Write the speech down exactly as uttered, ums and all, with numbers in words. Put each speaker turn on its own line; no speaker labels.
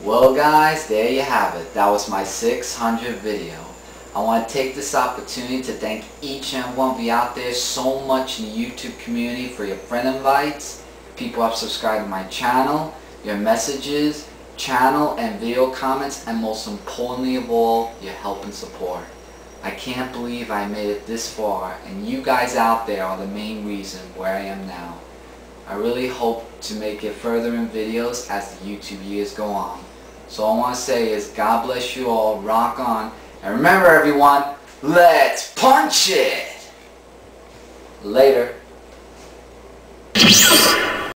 Well guys, there you have it. That was my six hundredth video. I want to take this opportunity to thank each and one of you out there so much in the YouTube community for your friend invites, people who have subscribed to my channel, your messages, channel and video comments, and most importantly of all, your help and support. I can't believe I made it this far, and you guys out there are the main reason where I am now. I really hope to make it further in videos as the YouTube years go on. So all I want to say is God bless you all, rock on, and remember everyone, let's punch it! Later.